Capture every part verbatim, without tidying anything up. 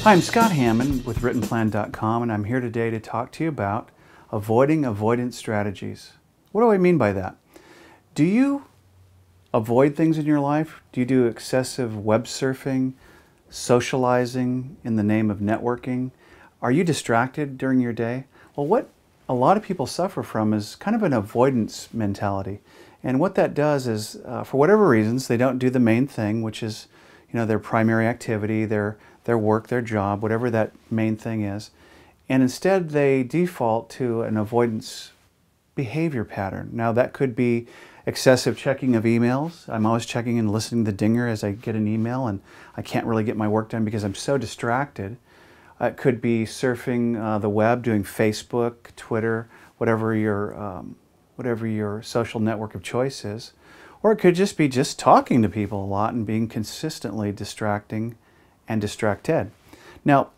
Hi, I'm Scott Hammond with written plan dot com, and I'm here today to talk to you about avoiding avoidance strategies. What do I mean by that? Do you avoid things in your life? Do you do excessive web surfing, socializing in the name of networking? Are you distracted during your day? Well, what a lot of people suffer from is kind of an avoidance mentality. And what that does is, uh, for whatever reasons, they don't do the main thing, which is, you know, their primary activity, their their work, their job, whatever that main thing is. And instead they default to an avoidance behavior pattern. Now that could be excessive checking of emails. I'm always checking and listening to the dinger as I get an email, and I can't really get my work done because I'm so distracted. Uh, it could be surfing uh, the web, doing Facebook, Twitter, whatever your, um, whatever your social network of choice is. Or it could just be just talking to people a lot and being consistently distracting and distracted. Now,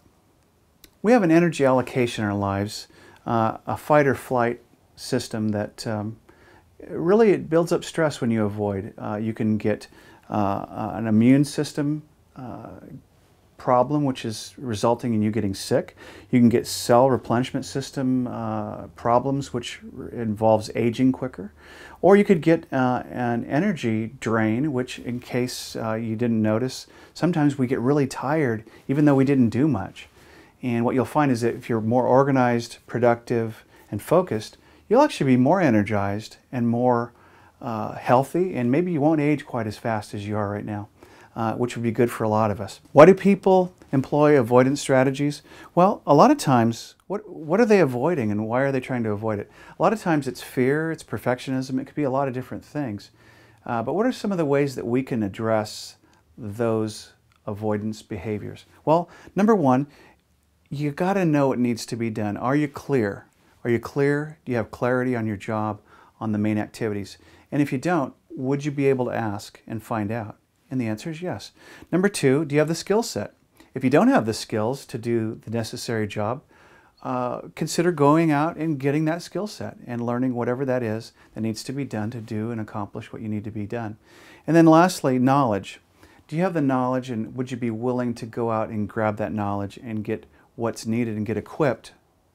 we have an energy allocation in our lives, uh, a fight or flight system that um, really it builds up stress when you avoid. Uh, you can get uh, an immune system uh, problem, which is resulting in you getting sick. You can get cell replenishment system uh, problems, which involves aging quicker. Or you could get uh, an energy drain, which, in case uh, you didn't notice, sometimes we get really tired even though we didn't do much. And what you'll find is that if you're more organized, productive, and focused, you'll actually be more energized and more uh, healthy, and maybe you won't age quite as fast as you are right now. Uh, which would be good for a lot of us. Why do people employ avoidance strategies? Well, a lot of times, what, what are they avoiding and why are they trying to avoid it? A lot of times it's fear, it's perfectionism, it could be a lot of different things. Uh, but what are some of the ways that we can address those avoidance behaviors? Well, number one, you got to know what needs to be done. Are you clear? Are you clear? Do you have clarity on your job, on the main activities? And if you don't, would you be able to ask and find out? And the answer is yes. Number two, do you have the skill set? If you don't have the skills to do the necessary job, uh, consider going out and getting that skill set and learning whatever that is that needs to be done to do and accomplish what you need to be done. And then lastly, knowledge. Do you have the knowledge, and would you be willing to go out and grab that knowledge and get what's needed and get equipped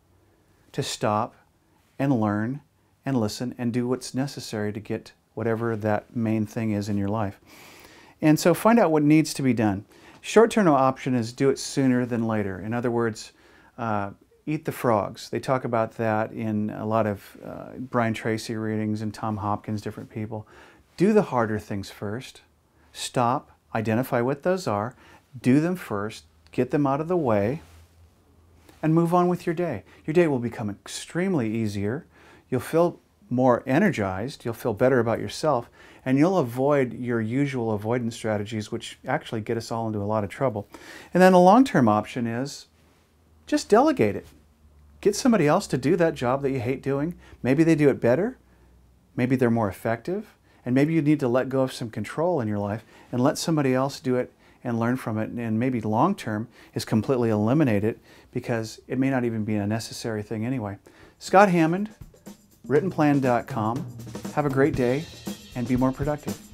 to stop and learn and listen and do what's necessary to get whatever that main thing is in your life? And so find out what needs to be done. Short-term option is do it sooner than later. In other words, uh, eat the frogs. They talk about that in a lot of uh, Brian Tracy readings and Tom Hopkins, different people. Do the harder things first. Stop, identify what those are, do them first, get them out of the way, and move on with your day. Your day will become extremely easier. You'll feel more energized, you'll feel better about yourself, and you'll avoid your usual avoidance strategies, which actually get us all into a lot of trouble. And then a long-term option is just delegate it. Get somebody else to do that job that you hate doing. Maybe they do it better, maybe they're more effective, and maybe you need to let go of some control in your life and let somebody else do it and learn from it, and maybe long-term is completely eliminate it because it may not even be a necessary thing anyway. Scott Hammond, written plan dot com. Have a great day and be more productive.